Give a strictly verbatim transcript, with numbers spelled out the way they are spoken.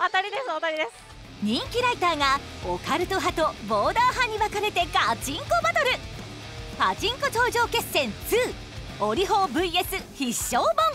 当たりです、当たりです。 人気ライターがオカルト派とボーダー派に分かれてガチンコバトル。パチンコ頂上決戦ツーオリホー ブイエス 必勝ボ